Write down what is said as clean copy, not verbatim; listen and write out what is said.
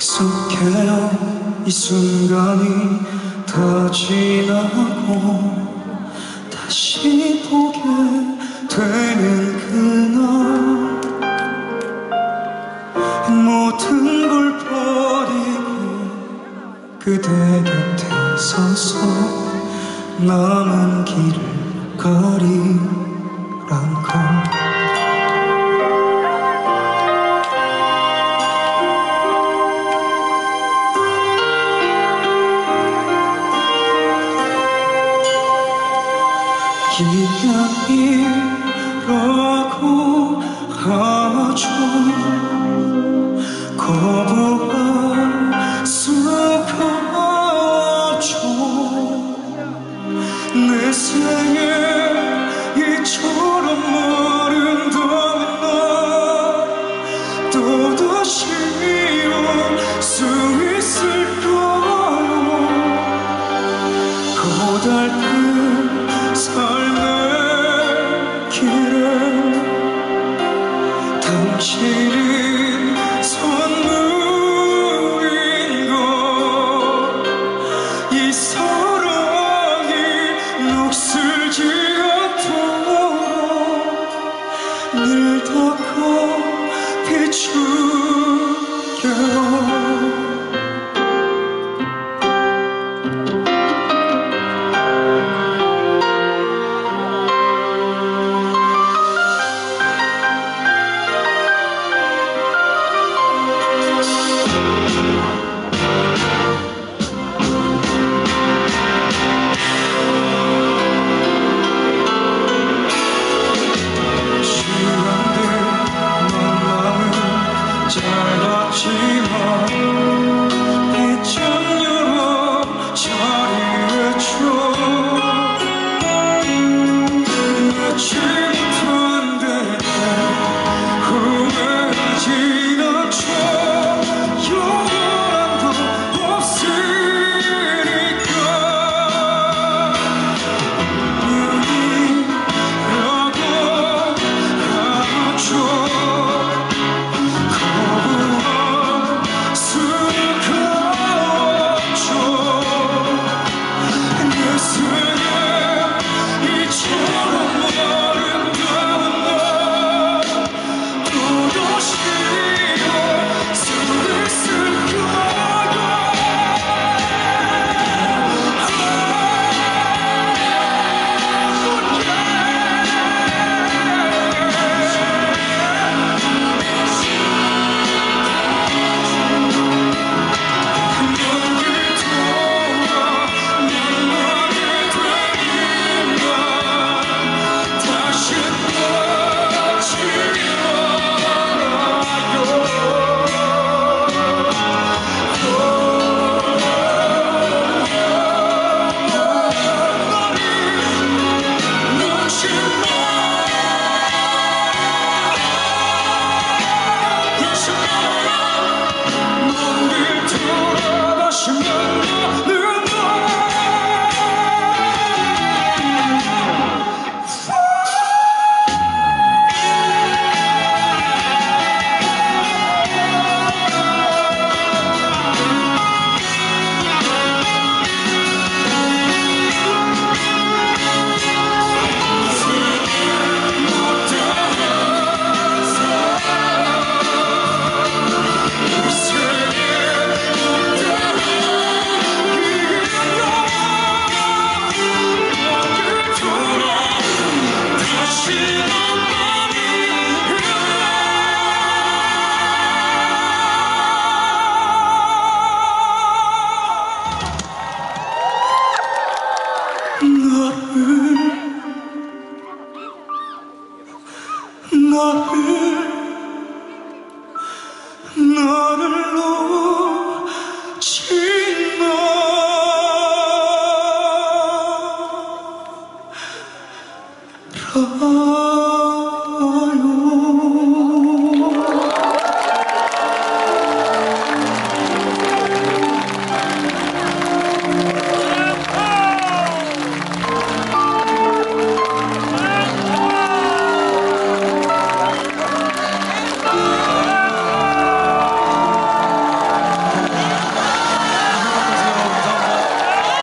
약속해요. 이 순간이 다 지나고 다시 보게 되는 그날, 모든 걸 버리고 그대 곁에 서서 남은 길을 가리란 걸. 기약이라고 하죠. 거부할 수가 없죠. 내 생에 이처럼 아름다운 날 또다시 올 수 있을까요? 고달픈 삶의 길에 당신은 선물인걸. 이 사랑이 녹슬지 않도록 늘 닦아 비출게요. 짧았지만 이젠 여러 자리했죠. 잊지 못한 데 후회하진 않죠. 영원한 건 없으니까. 눈이라고 하죠. 너를 놓지 마.